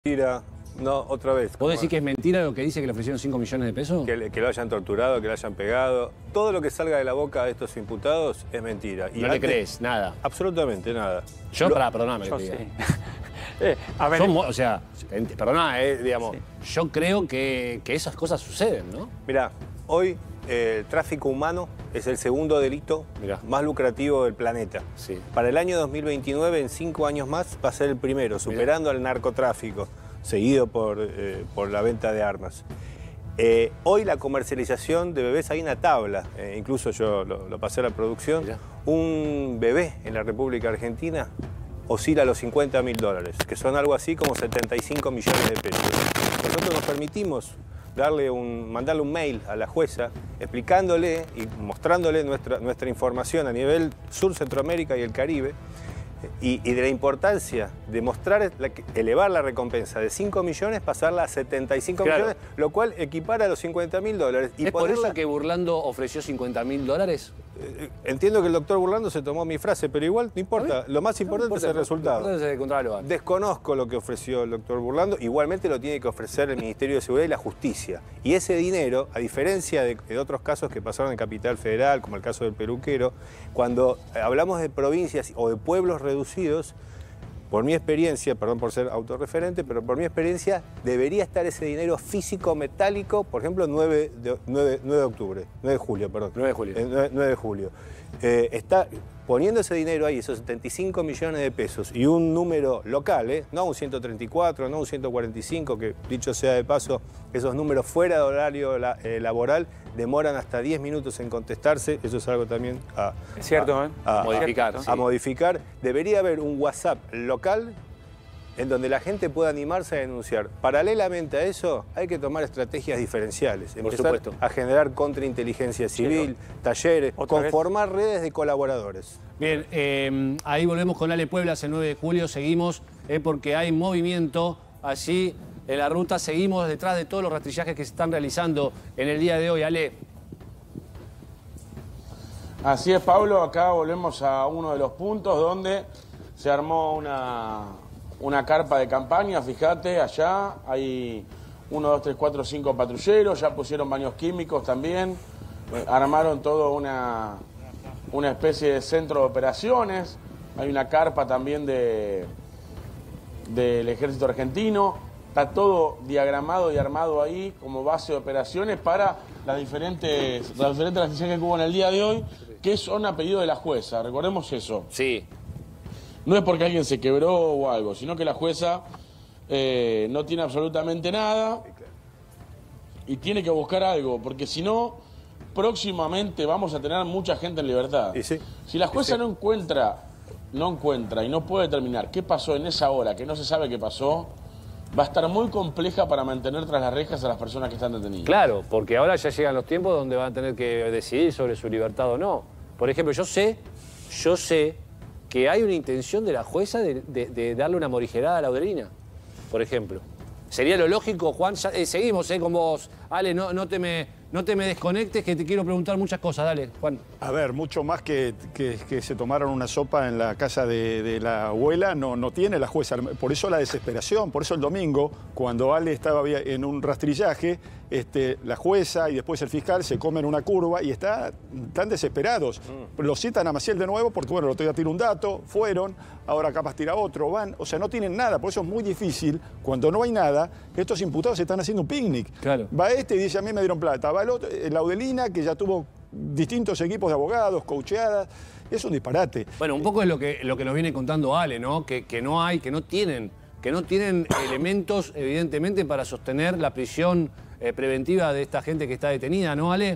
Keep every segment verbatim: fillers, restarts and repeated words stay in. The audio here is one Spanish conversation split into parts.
Mentira, no, otra vez. ¿Vos decís que es mentira lo que dice que le ofrecieron cinco millones de pesos? Que, que lo hayan torturado, que lo hayan pegado. Todo lo que salga de la boca de estos imputados es mentira. Y no antes, le crees nada. Absolutamente nada. Yo, lo, para, perdóname que te diga. Sí. eh, a ver, Son, o sea, perdóname, eh, digamos, sí. yo creo que, que esas cosas suceden, ¿no? Mirá, hoy eh, el tráfico humano es el segundo delito Mirá. más lucrativo del planeta. Sí. Para el año dos mil veintinueve, en cinco años más, va a ser el primero, superando Mirá. al narcotráfico, seguido por, eh, por la venta de armas. Eh, hoy la comercialización de bebés, hay una tabla, eh, incluso yo lo, lo pasé a la producción, Mirá. un bebé en la República Argentina oscila a los cincuenta mil dólares, que son algo así como setenta y cinco millones de pesos. Nosotros nos permitimos darle un, mandarle un mail a la jueza explicándole y mostrándole nuestra, nuestra información a nivel Sur, Centroamérica y el Caribe y, y de la importancia de mostrar, la, elevar la recompensa de cinco millones, pasarla a setenta y cinco claro. millones, lo cual equipara a los cincuenta mil dólares. ¿Es ponerla... por eso que Burlando ofreció cincuenta mil dólares? Entiendo que el doctor Burlando se tomó mi frase, pero igual no importa. Lo más importante no importa, es el resultado. Es Desconozco lo que ofreció el doctor Burlando. Igualmente lo tiene que ofrecer el Ministerio de Seguridad y la Justicia. Y ese dinero, a diferencia de, de otros casos que pasaron en Capital Federal, como el caso del peluquero, cuando hablamos de provincias o de pueblos reducidos, por mi experiencia, perdón por ser autorreferente, pero por mi experiencia debería estar ese dinero físico, metálico, por ejemplo, nueve de octubre, nueve de julio, perdón. nueve de julio. Eh, nueve de julio. Eh, está poniendo ese dinero ahí, esos setenta y cinco millones de pesos, y un número local, ¿eh? no un ciento treinta y cuatro, no un ciento cuarenta y cinco, que dicho sea de paso, esos números fuera de horario la, eh, laboral demoran hasta diez minutos en contestarse, eso es algo también a, es cierto, a, ¿eh? a, a modificar. A, sí. a modificar. Debería haber un WhatsApp local en donde la gente pueda animarse a denunciar. Paralelamente a eso, hay que tomar estrategias diferenciales. Por empezar supuesto. a generar contrainteligencia civil, sí, no. talleres, conformar vez? redes de colaboradores. Bien, eh, ahí volvemos con Ale Pueblas el nueve de julio, seguimos, eh, porque hay movimiento allí en la ruta, seguimos detrás de todos los rastrillajes que se están realizando en el día de hoy. Ale. Así es, Pablo, acá volvemos a uno de los puntos donde se armó una... una carpa de campaña, fíjate, allá hay uno, dos, tres, cuatro, cinco patrulleros, ya pusieron baños químicos también, eh, armaron todo una, una especie de centro de operaciones, hay una carpa también de del ejército argentino, está todo diagramado y armado ahí como base de operaciones para las diferentes, las diferentes decisiones que hubo en el día de hoy, que son a pedido de la jueza, recordemos eso. Sí. No es porque alguien se quebró o algo, sino que la jueza eh, no tiene absolutamente nada y tiene que buscar algo, porque si no, próximamente vamos a tener mucha gente en libertad. ¿Y sí? Si la jueza ¿Y sí? no encuentra, no encuentra y no puede determinar qué pasó en esa hora, que no se sabe qué pasó, va a estar muy compleja para mantener tras las rejas a las personas que están detenidas. Claro, porque ahora ya llegan los tiempos donde van a tener que decidir sobre su libertad o no. Por ejemplo, yo sé, yo sé... que hay una intención de la jueza de, de, de darle una morigerada a Laudelina, por ejemplo. Sería lo lógico, Juan, ya, eh, seguimos eh, con vos. Ale, no, no, te me, no te me desconectes, que te quiero preguntar muchas cosas. Dale, Juan. A ver, mucho más que, que, que se tomaron una sopa en la casa de, de la abuela, no, no tiene la jueza. Por eso la desesperación, por eso el domingo, cuando Ale estaba en un rastrillaje, este, la jueza y después el fiscal se comen una curva y está, están desesperados. Mm. Lo citan a Maciel de nuevo porque, bueno, el otro día tiró un dato, fueron, ahora capaz tira otro, van, o sea, no tienen nada. Por eso es muy difícil, cuando no hay nada, estos imputados están haciendo un picnic. Claro. Va este y dice, a mí me dieron plata. Va el otro, Laudelina, que ya tuvo distintos equipos de abogados, coacheadas, es un disparate. Bueno, un poco es lo que, lo que nos viene contando Ale, ¿no? Que, que no hay, que no tienen, que no tienen elementos, evidentemente, para sostener la prisión eh, preventiva de esta gente que está detenida, ¿no, Ale?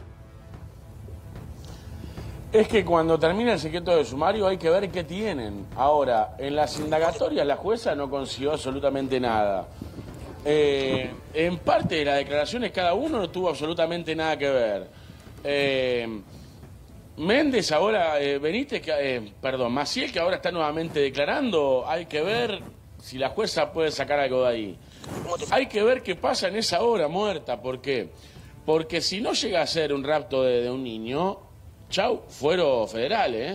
Es que cuando termina el secreto de sumario hay que ver qué tienen. Ahora, en las indagatorias la jueza no consiguió absolutamente nada. Eh, en parte de las declaraciones cada uno no tuvo absolutamente nada que ver. Eh, Méndez ahora, eh, Benítez, eh, perdón, Maciel, que ahora está nuevamente declarando, hay que ver si la jueza puede sacar algo de ahí. Hay que ver qué pasa en esa hora muerta, ¿por qué? Porque si no llega a ser un rapto de, de un niño, chau, fuero federal, ¿eh?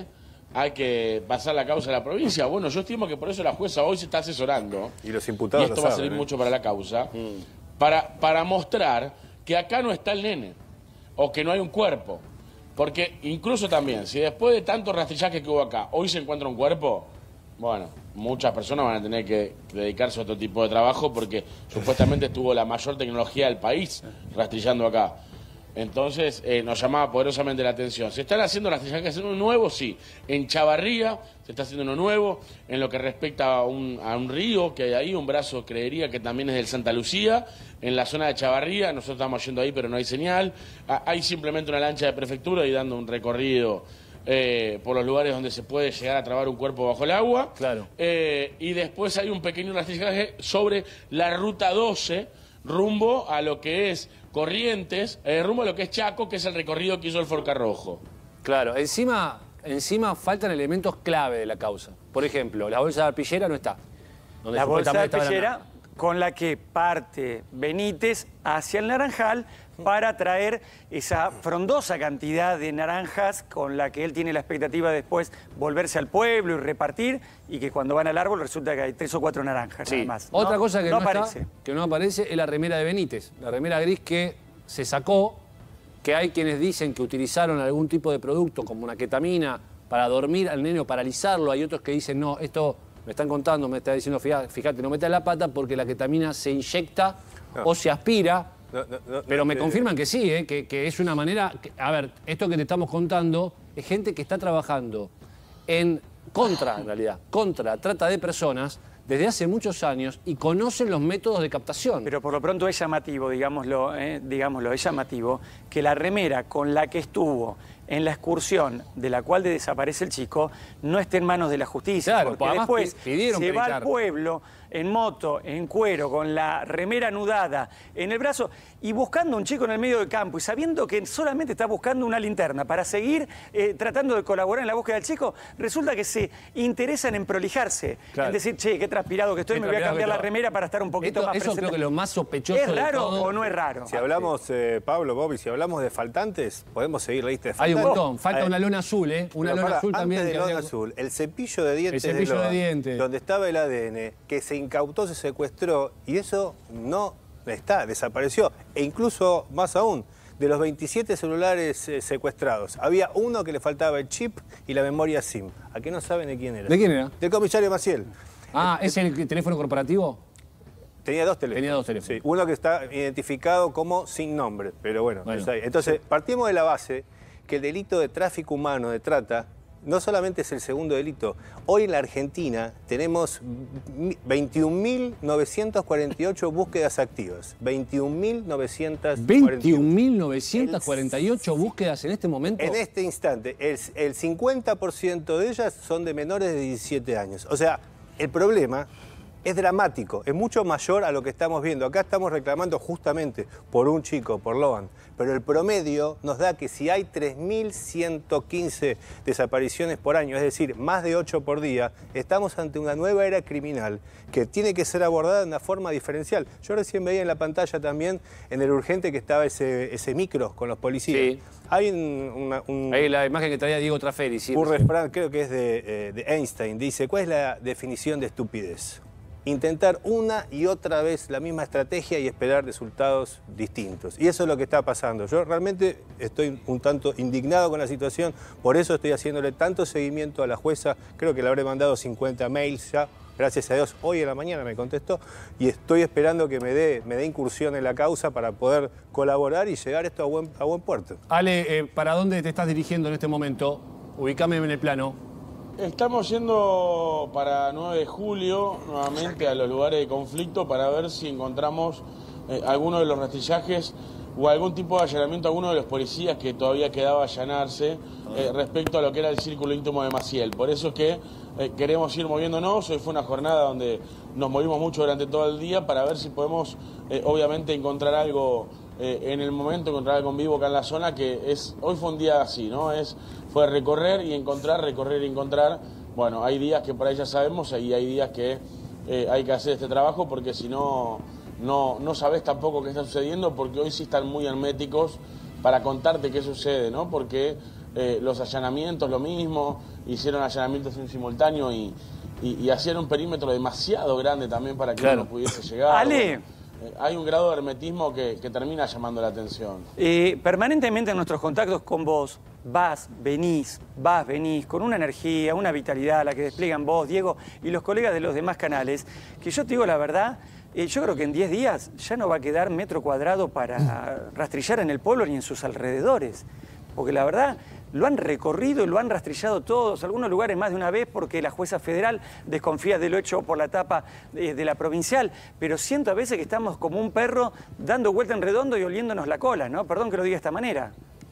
hay que pasar la causa a la provincia. Bueno, yo estimo que por eso la jueza hoy se está asesorando. Y los imputados Y esto lo va a saben, servir ¿eh? mucho para la causa. Mm. Para, para mostrar que acá no está el nene. O que no hay un cuerpo. Porque incluso también, si después de tantos rastrillajes que hubo acá, hoy se encuentra un cuerpo, bueno, muchas personas van a tener que dedicarse a otro tipo de trabajo porque supuestamente estuvo la mayor tecnología del país rastrillando acá. Entonces eh, nos llamaba poderosamente la atención. ¿Se están haciendo rastrillajes nuevos? Sí. En Chavarría se está haciendo uno nuevo. En lo que respecta a un, a un río que hay ahí, un brazo, creería que también es del Santa Lucía. En la zona de Chavarría, nosotros estamos yendo ahí, pero no hay señal. Ah, hay simplemente una lancha de prefectura y dando un recorrido eh, por los lugares donde se puede llegar a trabar un cuerpo bajo el agua. Claro. Eh, y después hay un pequeño rastrillaje sobre la ruta doce, rumbo a lo que es Corrientes, eh, rumbo a lo que es Chaco, que es el recorrido que hizo el Forcarrojo. Claro, encima, encima faltan elementos clave de la causa. Por ejemplo, la bolsa de arpillera no está. La bolsa de arpillera con la que parte Benítez hacia el Naranjal para traer esa frondosa cantidad de naranjas con la que él tiene la expectativa de después volverse al pueblo y repartir, y que cuando van al árbol resulta que hay tres o cuatro naranjas, sí. nada más. Otra no, cosa que no, no, aparece. Está, que no aparece es la remera de Benítez, la remera gris que se sacó, que hay quienes dicen que utilizaron algún tipo de producto como una ketamina para dormir al nene o paralizarlo, hay otros que dicen no, esto... Me están contando, me está diciendo, fíjate, no metas la pata porque la ketamina se inyecta no. o se aspira. No, no, no, pero me no, confirman que sí, ¿eh? que, que es una manera... Que, a ver, esto que te estamos contando es gente que está trabajando en contra, en realidad, contra trata de personas desde hace muchos años y conocen los métodos de captación. Pero por lo pronto es llamativo, digámoslo, eh, digámoslo, es llamativo que la remera con la que estuvo en la excursión de la cual desaparece el chico no esté en manos de la justicia. Claro, porque después pidieron se predicar. va al pueblo en moto, en cuero, con la remera anudada en el brazo y buscando a un chico en el medio del campo y sabiendo que solamente está buscando una linterna para seguir eh, tratando de colaborar en la búsqueda del chico, resulta que se interesan en prolijarse, claro. en decir, che, qué transpirado que estoy, qué me voy a cambiar la remera para estar un poquito Esto, más eso presente. Creo que lo más sospechoso ¿Es raro de todo... o no es raro? Si hablamos, eh, Pablo, Bobby, si hablamos de faltantes, podemos seguir la lista de faltantes. Hay un montón, falta una lona azul, ¿eh? Una Pero lona para, azul antes también. de que lona había... azul, el cepillo de dientes, el cepillo de, Loa, de dientes, donde estaba el A D N, que se incautó, se secuestró, y eso no está, desapareció. E incluso, más aún, de los veintisiete celulares eh, secuestrados, había uno que le faltaba el chip y la memoria SIM. ¿A qué no saben de quién era? ¿De quién era? Del comisario Maciel. Ah, ¿es el teléfono corporativo? Tenía dos teléfonos. Tenía dos teléfonos. Sí, uno que está identificado como sin nombre, pero bueno, bueno está ahí. Entonces, sí. Partimos de la base que el delito de tráfico humano, de trata, no solamente es el segundo delito. Hoy en la Argentina tenemos veintiún mil novecientas cuarenta y ocho búsquedas activas. veintiún mil novecientas cuarenta y ocho. veintiún mil novecientas cuarenta y ocho búsquedas en este momento. En este instante, el, el cincuenta por ciento de ellas son de menores de diecisiete años. O sea, el problema es dramático, es mucho mayor a lo que estamos viendo. Acá estamos reclamando justamente por un chico, por Loan, pero el promedio nos da que si hay tres mil ciento quince desapariciones por año, es decir, más de ocho por día, estamos ante una nueva era criminal que tiene que ser abordada de una forma diferencial. Yo recién veía en la pantalla también, en el urgente, que estaba ese, ese micro con los policías. Sí. Hay un, una, un, Ahí la imagen que traía Diego Traferi. Sí, un refrán, creo que es de, eh, de Einstein, dice, ¿cuál es la definición de estupidez? Intentar una y otra vez la misma estrategia y esperar resultados distintos. Y eso es lo que está pasando. Yo realmente estoy un tanto indignado con la situación, por eso estoy haciéndole tanto seguimiento a la jueza. Creo que le habré mandado cincuenta mails ya, gracias a Dios, hoy en la mañana me contestó, y estoy esperando que me dé, me dé incursión en la causa para poder colaborar y llegar esto a buen, a buen puerto. Ale, eh, ¿para dónde te estás dirigiendo en este momento? Ubícame en el plano. Estamos yendo para nueve de julio nuevamente a los lugares de conflicto para ver si encontramos eh, alguno de los rastrillajes o algún tipo de allanamiento a alguno de los policías que todavía quedaba allanarse eh, respecto a lo que era el círculo íntimo de Maciel. Por eso es que eh, queremos ir moviéndonos. Hoy fue una jornada donde nos movimos mucho durante todo el día para ver si podemos eh, obviamente encontrar algo eh, en el momento, encontrar algo en vivo acá en la zona, que es hoy fue un día así, ¿no? Es fue recorrer y encontrar, recorrer y encontrar. Bueno, hay días que por ahí ya sabemos y hay días que eh, hay que hacer este trabajo porque si no, no, no sabes tampoco qué está sucediendo, porque hoy sí están muy herméticos para contarte qué sucede, ¿no? Porque Eh, los allanamientos lo mismo, hicieron allanamientos en simultáneo y, y, y hacían un perímetro demasiado grande también para que claro. uno pudiese llegar. Ale. Bueno, eh, hay un grado de hermetismo que, que termina llamando la atención. Eh, permanentemente en nuestros contactos con vos, vas, venís, vas, venís, con una energía, una vitalidad, la que despliegan vos, Diego, y los colegas de los demás canales, que yo te digo la verdad, eh, yo creo que en diez días ya no va a quedar metro cuadrado para rastrillar en el pueblo ni en sus alrededores. Porque la verdad, lo han recorrido y lo han rastrillado todos, algunos lugares más de una vez porque la jueza federal desconfía de lo hecho por la etapa de, de la provincial, pero siento a veces que estamos como un perro dando vuelta en redondo y oliéndonos la cola, ¿no? Perdón que lo diga de esta manera.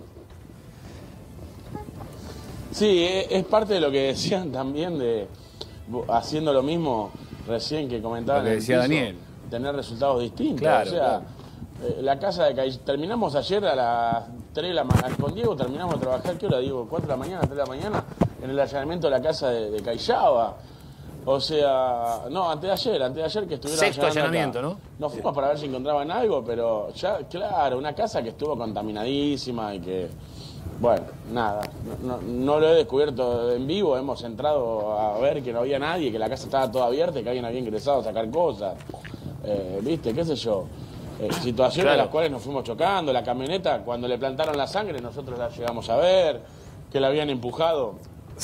Sí, es parte de lo que decían también de haciendo lo mismo recién que comentaban. Lo que decía piso, Daniel. Tener resultados distintos. Claro, o sea, claro. Eh, la casa de Cay... Terminamos ayer a las tres de la mañana. Con Diego terminamos de trabajar, ¿qué hora, Diego? ¿cuatro de la mañana, tres de la mañana? En el allanamiento de la casa de, de Cayaba. O sea, no, antes de ayer, antes de ayer que estuvieron Sexto allanamiento, acá. ¿no? Nos fuimos para ver si encontraban algo, pero ya, claro, una casa que estuvo contaminadísima y que... Bueno, nada, no, no, no lo he descubierto en vivo, hemos entrado a ver que no había nadie, que la casa estaba toda abierta y que alguien había ingresado a sacar cosas. Eh, ¿Viste? ¿Qué sé yo? Eh, situaciones claro. en las cuales nos fuimos chocando. La camioneta, cuando le plantaron la sangre, nosotros la llegamos a ver, que la habían empujado.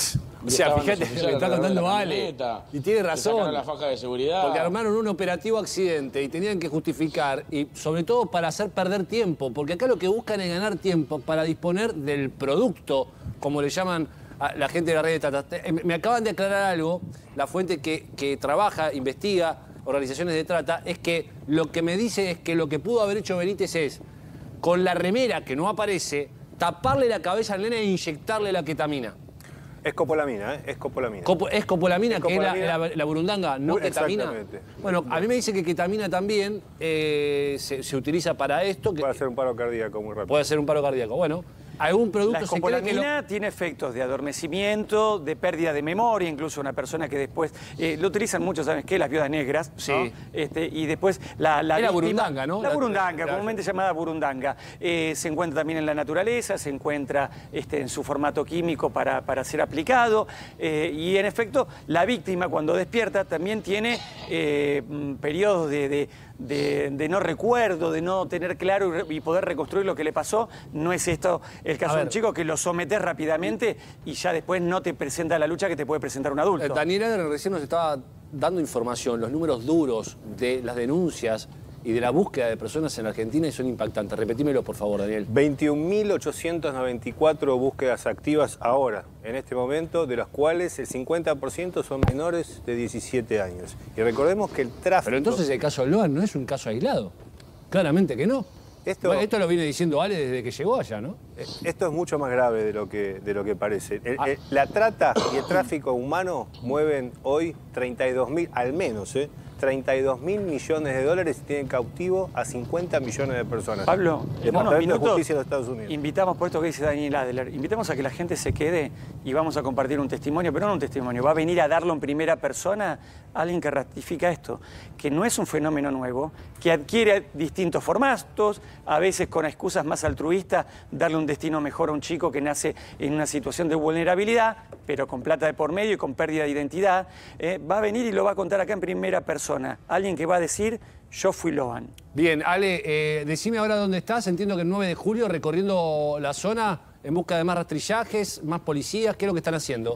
O sea, fíjate, me está contando Ale. Y tiene razón. La faja de seguridad. Porque armaron un operativo accidente y tenían que justificar, y sobre todo para hacer perder tiempo, porque acá lo que buscan es ganar tiempo para disponer del producto, como le llaman a la gente de la red de Tata. Me acaban de aclarar algo, la fuente que, que trabaja, investiga organizaciones de trata, es que lo que me dice es que lo que pudo haber hecho Benítez es, con la remera que no aparece, taparle la cabeza al nene e inyectarle la ketamina. Es copolamina, ¿eh? Es copolamina. Copo, es copolamina, es que copolamina. es la, la, la burundanga, no ketamina. Exactamente. Bueno, a mí me dice que ketamina también eh, se, se utiliza para esto. Que puede hacer un paro cardíaco muy rápido. Puede hacer un paro cardíaco. Bueno, algún producto la se cree que lo... tiene efectos de adormecimiento, de pérdida de memoria, incluso una persona que después... Eh, lo utilizan mucho, ¿sabes qué? Las viudas negras, sí. ¿no? Este, y después la... La, la víctima, burundanga, ¿no? La burundanga, la, comúnmente llamada burundanga. Eh, se encuentra también en la naturaleza, se encuentra este, en su formato químico para, para ser aplicado. Eh, y en efecto, la víctima cuando despierta también tiene eh, periodos de... de De, de no recuerdo, de no tener claro y, y poder reconstruir lo que le pasó. No es esto el caso de un chico que lo sometes rápidamente y ya después no te presenta la lucha que te puede presentar un adulto. Eh, Daniel Adler recién nos estaba dando información, los números duros de las denuncias y de la búsqueda de personas en Argentina y son impactantes. Repetímelo, por favor, Daniel. veintiún mil ochocientas noventa y cuatro búsquedas activas ahora, en este momento, de las cuales el cincuenta por ciento son menores de diecisiete años. Y recordemos que el tráfico... Pero entonces el caso Loan no es un caso aislado. Claramente que no. Esto, bueno, esto lo viene diciendo Ale desde que llegó allá, ¿no? Esto es mucho más grave de lo que, de lo que parece. El, ah. el, la trata y el tráfico humano mueven hoy treinta y dos mil, al menos, ¿eh? treinta y dos mil millones de dólares y tienen cautivo a cincuenta millones de personas. Pablo, en unos minutos de justicia de los Estados Unidos. Invitamos, por esto que dice Daniel Adler, invitamos a que la gente se quede y vamos a compartir un testimonio, pero no un testimonio, va a venir a darlo en primera persona alguien que ratifica esto, que no es un fenómeno nuevo, que adquiere distintos formatos, a veces con excusas más altruistas, darle un destino mejor a un chico que nace en una situación de vulnerabilidad, pero con plata de por medio y con pérdida de identidad, eh, va a venir y lo va a contar acá en primera persona. Alguien que va a decir, yo fui Loan. Bien, Ale, eh, decime ahora dónde estás. Entiendo que el nueve de julio recorriendo la zona en busca de más rastrillajes, más policías. ¿Qué es lo que están haciendo?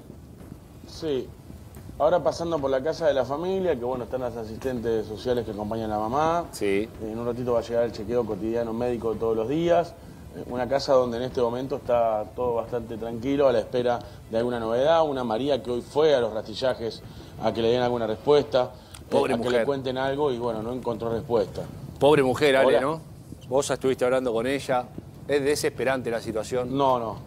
Sí, ahora pasando por la casa de la familia, que bueno, están las asistentes sociales que acompañan a la mamá. Sí. En un ratito va a llegar el chequeo cotidiano médico de todos los días. Una casa donde en este momento está todo bastante tranquilo, a la espera de alguna novedad. Una María que hoy fue a los rastrillajes a que le den alguna respuesta. Pobre eh, a mujer. que le cuenten algo y bueno, no encontró respuesta. Pobre mujer, Ale, Hola. ¿no? Vos estuviste hablando con ella. Es desesperante la situación. No, no.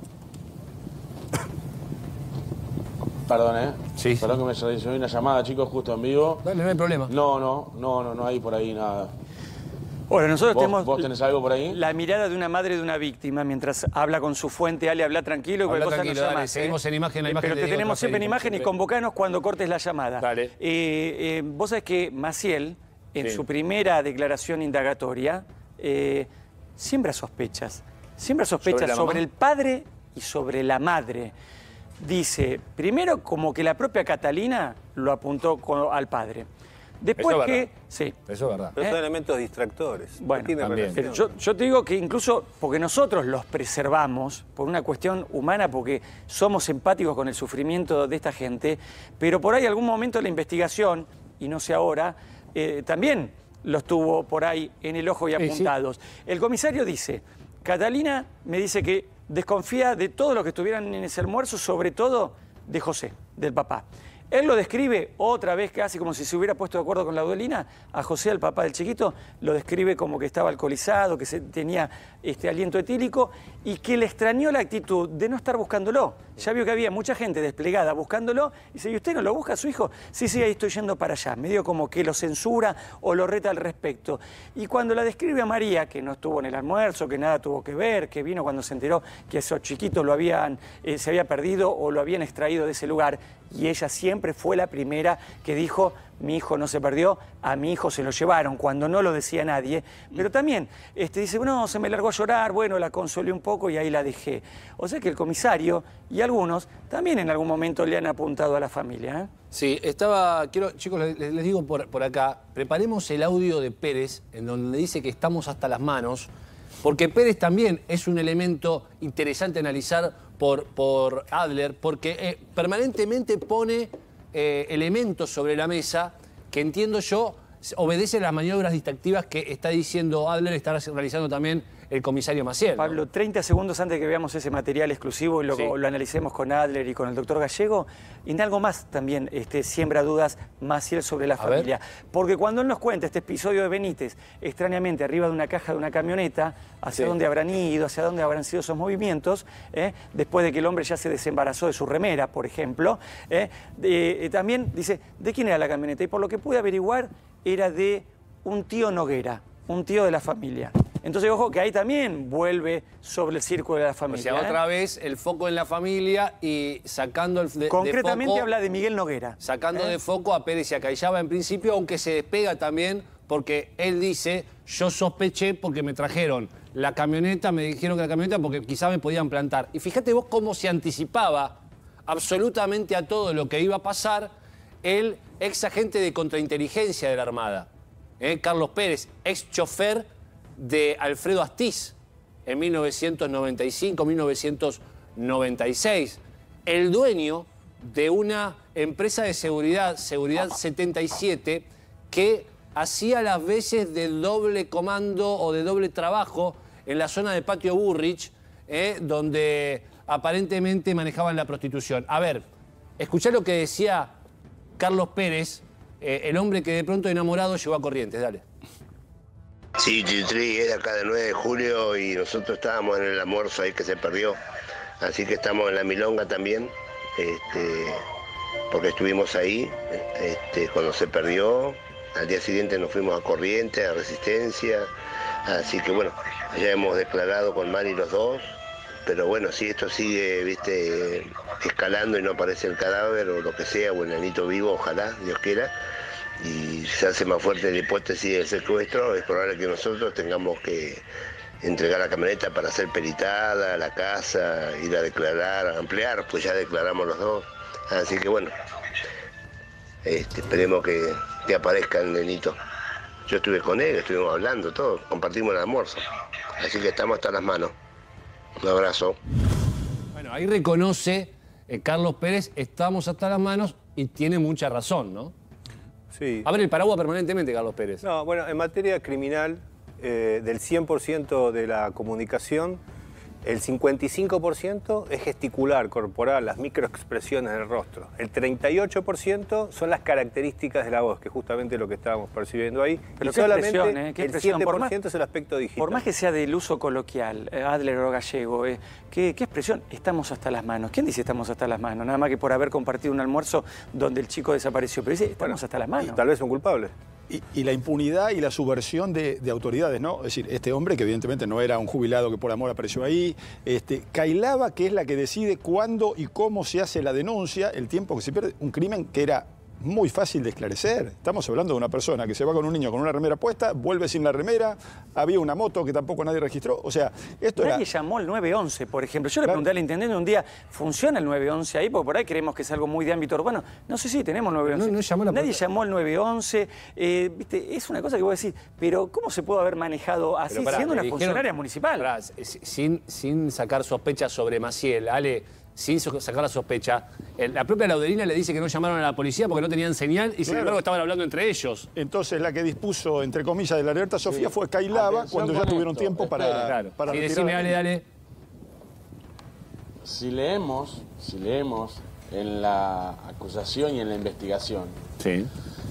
Perdón, ¿eh? Sí. Perdón que me recibí una llamada, chicos, justo en vivo. Dale, no hay problema. No, no, no, no, no hay por ahí nada. Bueno, nosotros ¿Vos, tenemos ¿Vos tenés algo por ahí? la mirada de una madre de una víctima mientras habla con su fuente. Ale, habla tranquilo. Habla cosa tranquilo, nos dale, llamás, seguimos ¿eh? en imagen, la imagen Pero de te Diego tenemos siempre en Traferino, imagen y siempre. convocanos cuando cortes la llamada. Dale. Eh, eh, vos sabés que Maciel, en Sí. su primera declaración indagatoria, eh, siembra sospechas. Siembra sospechas ¿Sobre la sobre, mamá? el padre y sobre la madre. Dice, primero como que la propia Catalina lo apuntó con, al padre. Después eso que... Es sí. Eso es verdad. Pero ¿Eh? son elementos distractores. Bueno, no también. Pero yo, yo te digo que incluso porque nosotros los preservamos por una cuestión humana, porque somos empáticos con el sufrimiento de esta gente, pero por ahí algún momento la investigación, y no sé ahora, eh, también los tuvo por ahí en el ojo y apuntados. Sí, sí. El comisario dice, Catalina me dice que desconfía de todos los que estuvieran en ese almuerzo, sobre todo de José, del papá. Él lo describe otra vez casi como si se hubiera puesto de acuerdo con la abuelina. A José, el papá del chiquito, lo describe como que estaba alcoholizado, que se, tenía este, aliento etílico y que le extrañó la actitud de no estar buscándolo. Ya vio que había mucha gente desplegada buscándolo y dice, ¿y usted no lo busca a su hijo? Sí, sí, ahí estoy yendo para allá. Medio como que lo censura o lo reta al respecto. Y cuando la describe a María, que no estuvo en el almuerzo, que nada tuvo que ver, que vino cuando se enteró que esos chiquitos lo habían, eh, se había perdido o lo habían extraído de ese lugar, y ella siempre fue la primera que dijo, mi hijo no se perdió, a mi hijo se lo llevaron, cuando no lo decía nadie. Pero también este, dice, no, se me largó a llorar, bueno, la consolé un poco y ahí la dejé. O sea que el comisario y algunos también en algún momento le han apuntado a la familia. ¿eh? Sí, estaba, quiero, chicos, les, les digo por, por acá, preparemos el audio de Pérez, en donde dice que estamos hasta las manos, porque Pérez también es un elemento interesante a analizar por, por Adler, porque eh, permanentemente pone eh, elementos sobre la mesa que entiendo yo obedecen a las maniobras distractivas que está diciendo Adler, está realizando también el comisario Maciel, ¿no? Pablo, treinta segundos antes de que veamos ese material exclusivo y lo, sí. lo analicemos con Adler y con el doctor Gallego, y en algo más también este, siembra dudas Maciel sobre la a familia. Ver. Porque cuando él nos cuenta este episodio de Benítez, extrañamente arriba de una caja de una camioneta, hacia sí. dónde habrán ido, hacia dónde habrán sido esos movimientos, ¿eh? después de que el hombre ya se desembarazó de su remera, por ejemplo, ¿eh? de, eh, también dice, ¿de quién era la camioneta? Y por lo que pude averiguar, era de un tío Noguera, un tío de la familia. Entonces, ojo, que ahí también vuelve sobre el círculo de la familia. O sea, ¿eh? otra vez el foco en la familia y sacando el de, Concretamente de foco, habla de Miguel Noguera. Sacando ¿eh? de foco a Pérez y a Callaba en principio, aunque se despega también porque él dice, yo sospeché porque me trajeron la camioneta, me dijeron que la camioneta porque quizá me podían plantar. Y fíjate vos cómo se anticipaba absolutamente a todo lo que iba a pasar el ex agente de contrainteligencia de la Armada, ¿eh? Carlos Pérez, ex chofer de Alfredo Astiz en mil novecientos noventa y cinco, mil novecientos noventa y seis. El dueño de una empresa de seguridad, Seguridad setenta y siete, que hacía las veces de doble comando o de doble trabajo en la zona de Patio Burrich, eh, donde aparentemente manejaban la prostitución. A ver, escuchá lo que decía Carlos Pérez, eh, el hombre que de pronto enamorado llegó a Corrientes. Dale. Sí, Chitri es de acá del nueve de julio y nosotros estábamos en el almuerzo ahí que se perdió, así que estamos en la milonga también, este, porque estuvimos ahí este, cuando se perdió. Al día siguiente nos fuimos a Corrientes, a Resistencia, así que bueno, ya hemos declarado con Mari los dos, pero bueno, si esto sigue, viste, escalando y no aparece el cadáver o lo que sea, o el nanito vivo, ojalá, Dios quiera, y se hace más fuerte la hipótesis del secuestro, es probable que nosotros tengamos que entregar la camioneta para hacer peritada, la casa, ir a declarar, a ampliar, pues ya declaramos los dos. Así que bueno, este, esperemos que, que aparezca el nenito. Yo estuve con él, estuvimos hablando, todo, compartimos el almuerzo. Así que estamos hasta las manos. Un abrazo. Bueno, ahí reconoce eh, Carlos Pérez, estamos hasta las manos y tiene mucha razón, ¿no? Sí. Abre el paraguas permanentemente, Carlos Pérez. No, bueno, en materia criminal, eh, del cien por ciento de la comunicación, el cincuenta y cinco por ciento es gesticular, corporal, las microexpresiones del rostro. El treinta y ocho por ciento son las características de la voz, que es justamente lo que estábamos percibiendo ahí. Pero y qué solamente ¿eh? ¿Qué el siete por ciento más, es el aspecto digital. Por más que sea del uso coloquial, eh, Adler o Gallego, eh, ¿qué, ¿qué expresión? Estamos hasta las manos. ¿Quién dice estamos hasta las manos? Nada más que por haber compartido un almuerzo donde el chico desapareció. Pero dice estamos bueno, hasta las manos. Y tal vez son culpables. Y, y la impunidad y la subversión de, de autoridades, ¿no? Es decir, este hombre, que evidentemente no era un jubilado que por amor apareció ahí, este, Cailaba, que es la que decide cuándo y cómo se hace la denuncia, el tiempo que se pierde, un crimen que era muy fácil de esclarecer. Estamos hablando de una persona que se va con un niño con una remera puesta, vuelve sin la remera, había una moto que tampoco nadie registró. O sea, esto Nadie era... llamó al nueve once, por ejemplo. Yo le Claro. pregunté al intendente un día, ¿funciona el nueve once ahí? Porque por ahí creemos que es algo muy de ámbito urbano. No sé si tenemos nueve once. No, no llamó la Nadie policía. llamó al nueve once. Eh, ¿viste? Es una cosa que voy a decir, pero ¿cómo se puede haber manejado así Pero pará, siendo le una dijeron- funcionaria municipal? pará, sin, sin sacar sospechas sobre Maciel, Ale, sin so- sacar la sospecha, el- la propia Laudelina le dice que no llamaron a la policía porque no tenían señal y sin Claro. embargo estaban hablando entre ellos. Entonces la que dispuso, entre comillas, de la alerta Sofía fue Cailaba, Atención cuando ya con tuvieron esto, tiempo para, espera. Claro. para Sí, retirar decime, la- Ale, dale. Si leemos, si leemos en la acusación y en la investigación, Sí.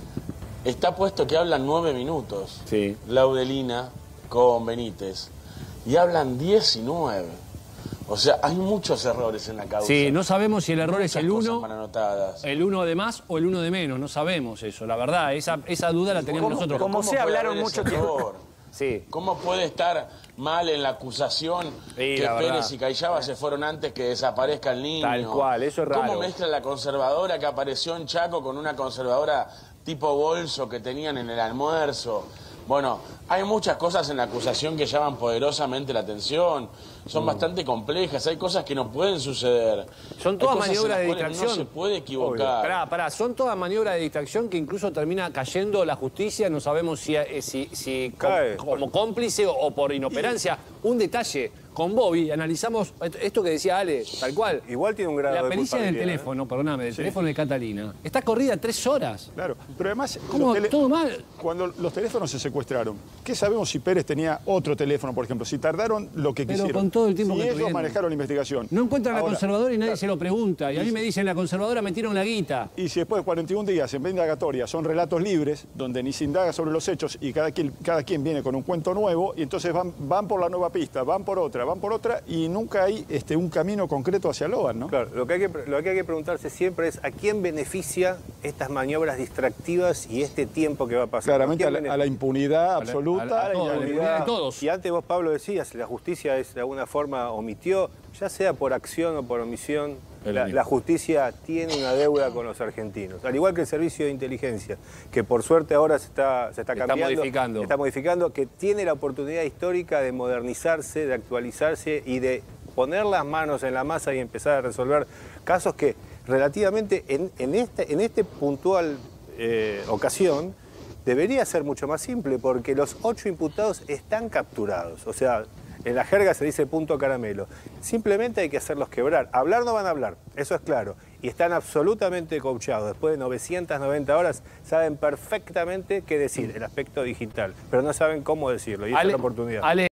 está puesto que hablan nueve minutos Sí. Laudelina con Benítez y hablan diecinueve. O sea, hay muchos errores en la causa. Sí, no sabemos si el error es Muchas el cosas uno, mal anotadas. el uno de más o el uno de menos. No sabemos eso, la verdad. Esa, esa duda la teníamos ¿Cómo- nosotros. pero Como cómo se puede hablaron haber mucho ese tiempo. error? Sí. ¿Cómo puede estar mal en la acusación Sí, que la verdad. Pérez y Cayaba se fueron antes que desaparezca el niño? Tal cual, eso es raro. ¿Cómo mezcla la conservadora que apareció en Chaco con una conservadora tipo bolso que tenían en el almuerzo? Bueno, hay muchas cosas en la acusación que llaman poderosamente la atención. Son bastante complejas, hay cosas que no pueden suceder. Son Hay todas cosas en maniobras las de cuales distracción. No se puede equivocar. Pará, pará, son todas maniobras de distracción que incluso termina cayendo la justicia, no sabemos si, eh, si, si com- Cae. como cómplice o, o por inoperancia. Un detalle, con Bobby analizamos esto que decía Ale, tal cual. Igual tiene un grado La de pericia del culpabilidad, ¿eh? teléfono, perdóname, del teléfono de Catalina, está corrida tres horas. Claro, pero además... ¿Cómo? los tele- Todo mal. Cuando los teléfonos se secuestraron, ¿qué sabemos si Pérez tenía otro teléfono, por ejemplo? Si tardaron lo que Pero quisieron. con todo el tiempo si que ellos tuvieron. manejaron la investigación. No encuentran a la Ahora, conservadora y nadie claro, se lo pregunta. Y a mí me dicen, la conservadora metieron la guita. Y si después de cuarenta y un días en vez de indagatoria son relatos libres, donde ni se indaga sobre los hechos y cada quien, cada quien viene con un cuento nuevo, y entonces van, van por la nueva pista, van por otra, van por otra, y nunca hay este, un camino concreto hacia Logan, ¿no? Claro, lo que, hay que, lo que hay que preguntarse siempre es a quién beneficia estas maniobras distractivas y este tiempo que va a pasar. Claramente ¿A a quién la, a la impunidad a la- absoluta. a la- a y todo, a la a la impunidad. de todos. Y antes vos, Pablo, decías, la justicia es de alguna forma omitió, ya sea por acción o por omisión, Es lo la, mismo. la justicia tiene una deuda con los argentinos. Al igual que el servicio de inteligencia, que por suerte ahora se está, se está Está cambiando. modificando. Está modificando, que tiene la oportunidad histórica de modernizarse, de actualizarse y de poner las manos en la masa y empezar a resolver casos que relativamente en, en, este, en este puntual eh, ocasión debería ser mucho más simple porque los ocho imputados están capturados. O sea, en la jerga se dice punto caramelo. Simplemente hay que hacerlos quebrar. Hablar no van a hablar, eso es claro. Y están absolutamente coachados. Después de novecientas noventa horas saben perfectamente qué decir, el aspecto digital. Pero no saben cómo decirlo y esa es Ale- la oportunidad. Ale,